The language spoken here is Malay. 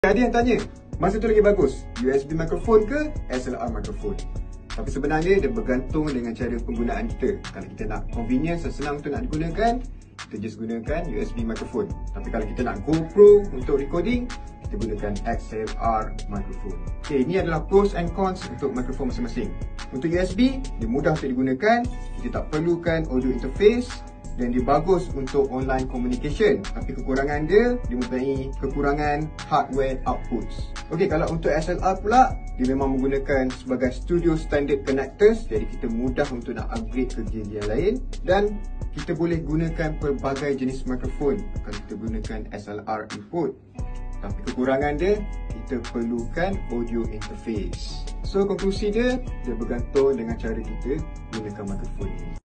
Ada yang tanya, masa tu lagi bagus, USB microphone ke SLR microphone? Tapi sebenarnya dia bergantung dengan cara penggunaan kita. Kalau kita nak convenience dan senang untuk nak digunakan, kita just gunakan USB microphone. Tapi kalau kita nak GoPro untuk recording, kita gunakan XLR microphone. Okay, ini adalah pros and cons untuk microphone masing-masing. Untuk USB, dia mudah untuk digunakan, kita tak perlukan audio interface dan dia bagus untuk online communication. Tapi kekurangan dia mempunyai kekurangan hardware outputs. Okey, kalau untuk SLR pula, dia memang menggunakan sebagai studio standard connectors, jadi kita mudah untuk nak upgrade ke gear yang lain dan kita boleh gunakan pelbagai jenis mikrofon kalau kita gunakan SLR input. Tapi kekurangan dia, kita perlukan audio interface. So konklusi dia bergantung dengan cara kita gunakan mikrofon ini.